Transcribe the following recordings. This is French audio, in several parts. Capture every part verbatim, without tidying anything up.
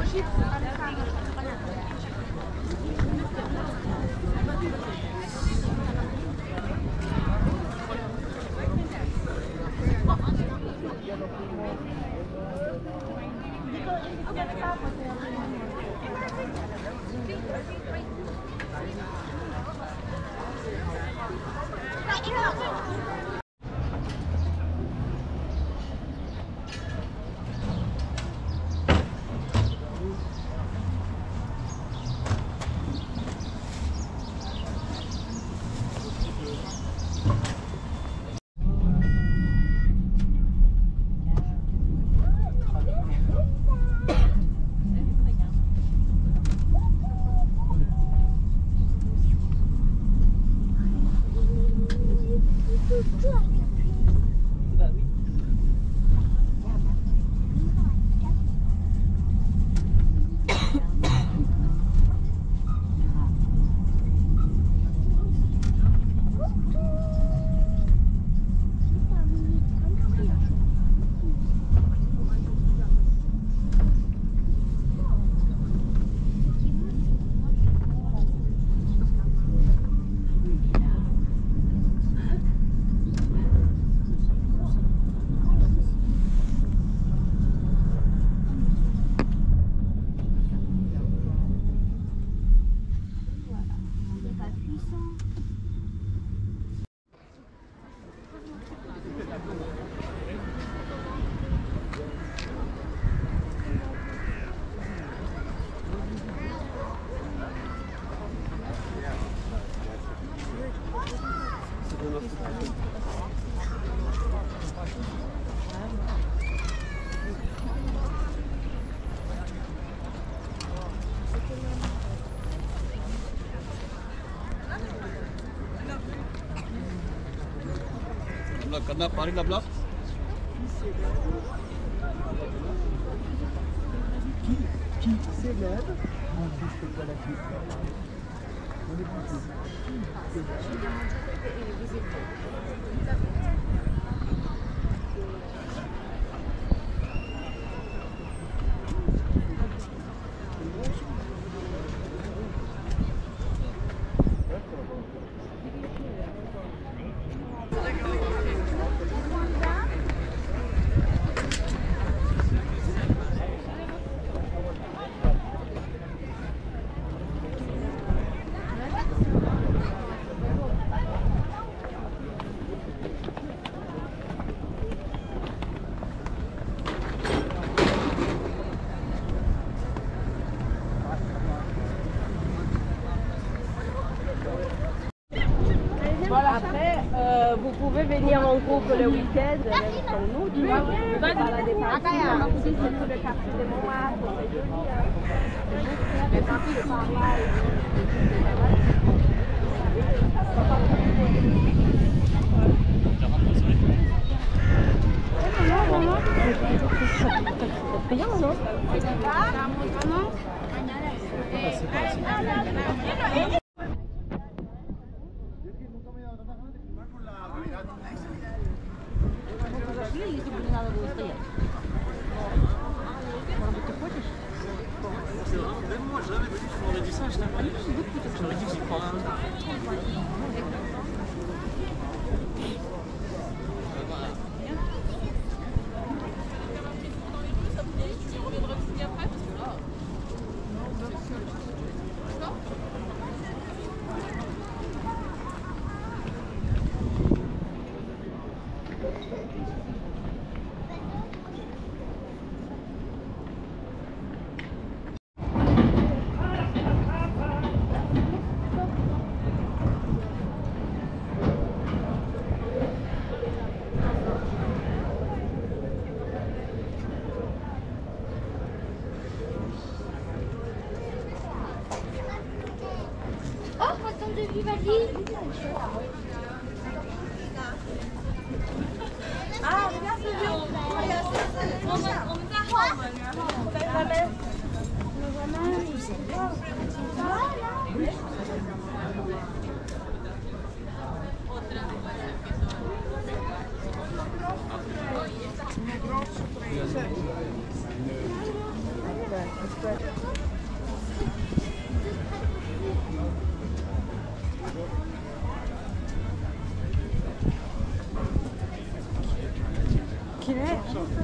करना पानी लबला qui qui s'élève en juste de la clip. On est beaucoup. Voilà, après, euh, vous pouvez venir en groupe le week-end, même comme nous, tu vois, vous pouvez faire la départie, c'est tout le quartier de Montmartre, c'est joli, hein. Les parties de par là, non, non, non, c'est payant, non? Moi j'avais vu, je m'aurais dit ça, je n'avais pas dit. J'aurais dit que j'y crois. 啊，人家是就，哎呀，我们我们在后门，然后他们，我们。 Ouais, c'est chouette. Qu'il est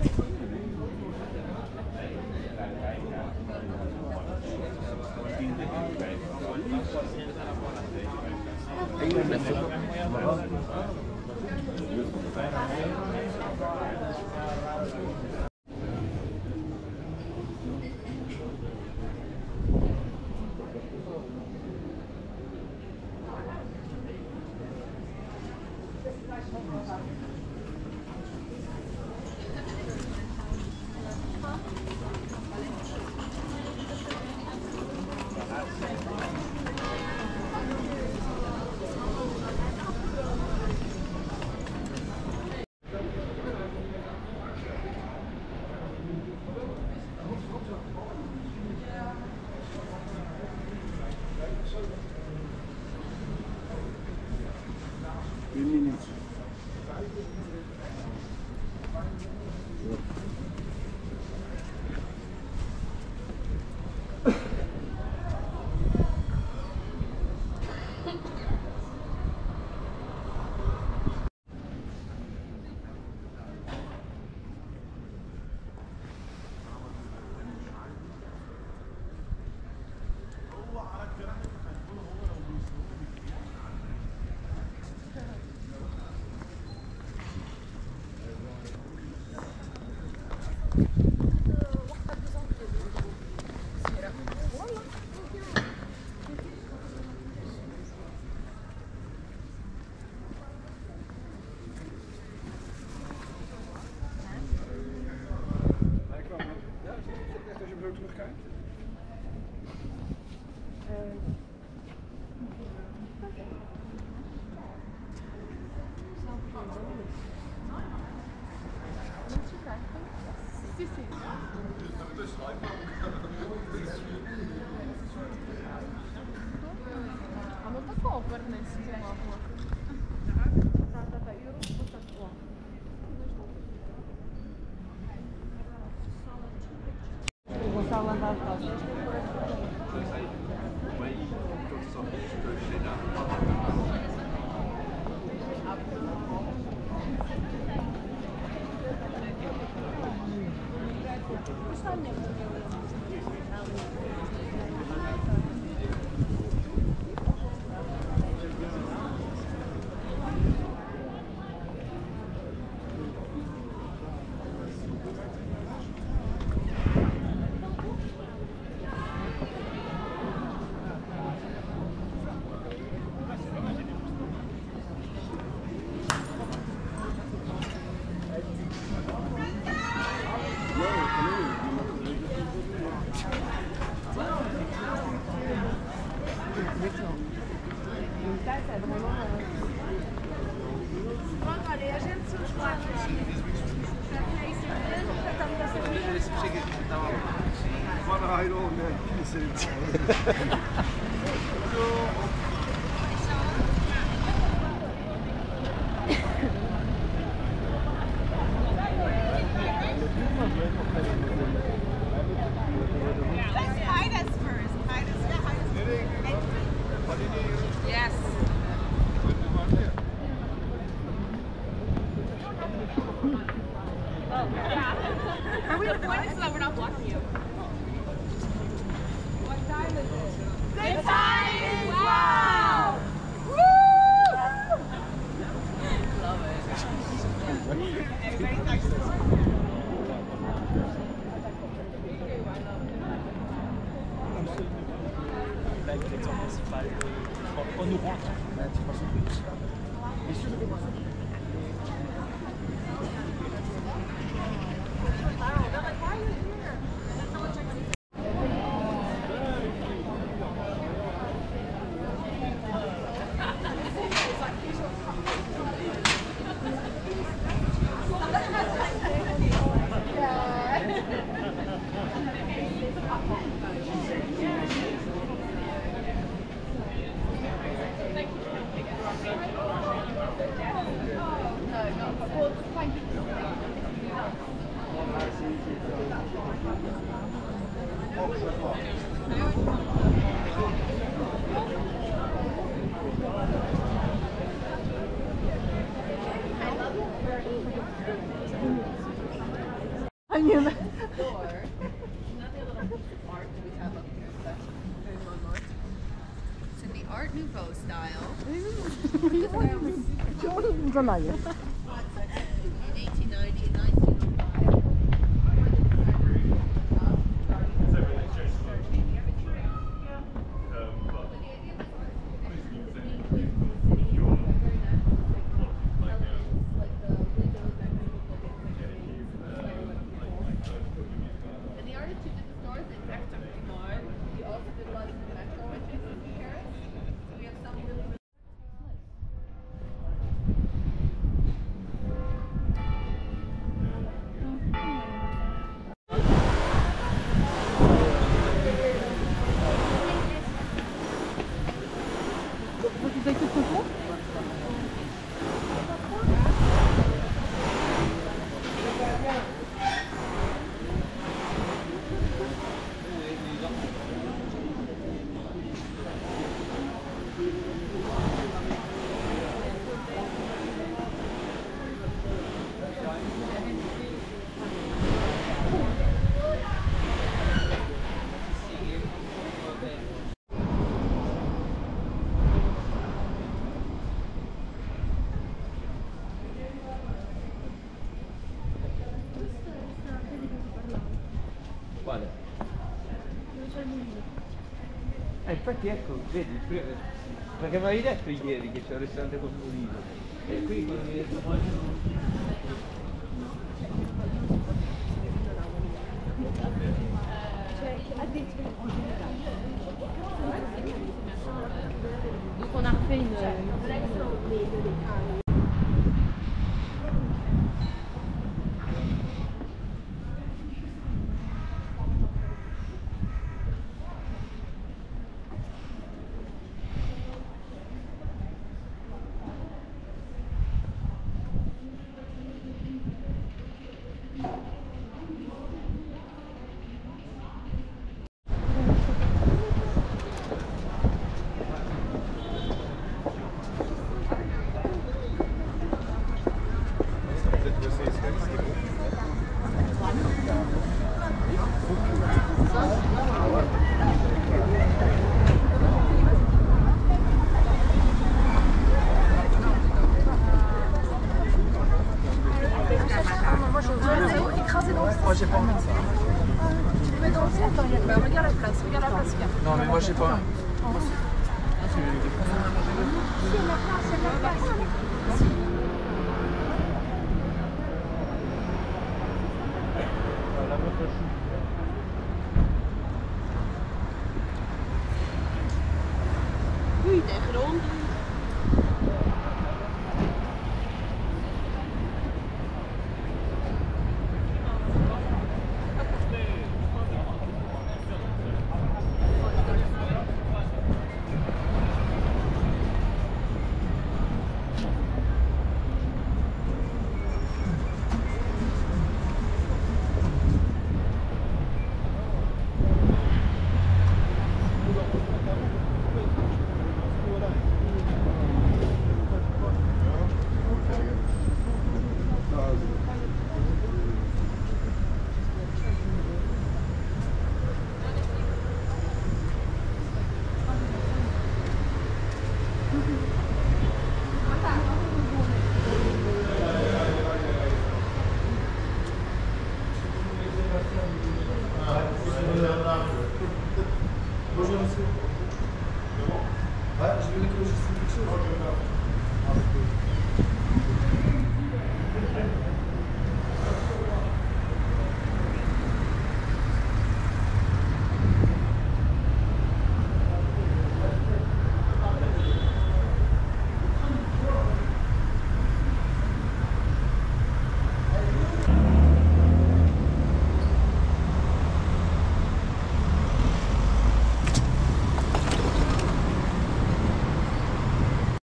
Une minute. I knew that. It's in the Art Nouveau style. In eighteen ninety and nineteen oh five. And the artist who did the stores is Tertre. He also did a lot of the metro images in Paris. So we have some really, really Quale? Eh, infatti ecco, vedi, perché mi avevi detto ieri che c'è un ristorante con pulito. E qui quando mi hai detto poi... Donc on a refait une... Moi j'ai pas envie de ça. Tu le mets dans le centre, attends, bah, regarde la place, regarde la place qu'il y a. Non mais moi j'ai pas. La montre chou.